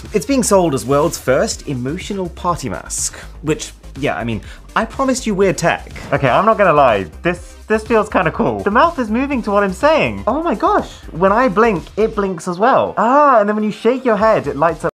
It's being sold as world's first emotional party mask, which, yeah, I mean, I promised you weird tech. Okay, I'm not gonna lie, this feels kind of cool. The mouth is moving to what I'm saying. Oh my gosh, when I blink, it blinks as well. Ah, and then when you shake your head, it lights up